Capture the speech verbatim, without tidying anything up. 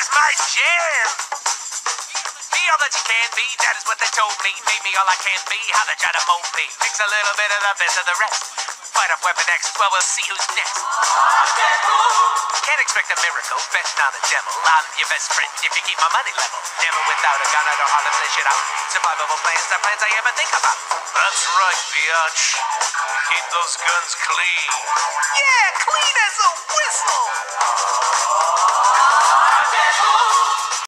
is my jam. Be all that you can be, that is what they told me. Made me all I can be, how they try to mold me. Mix a little bit of the best of the rest. Fight off Weapon X, well, we'll see who's next. Can't expect a miracle, betting on the devil. I'm your best friend if you keep my money level. Never without a gun, I know how to flesh it out. Survivable plans are plans I ever think about. That's right, biatch. Keep those guns clean. Yeah, clean as a whistle.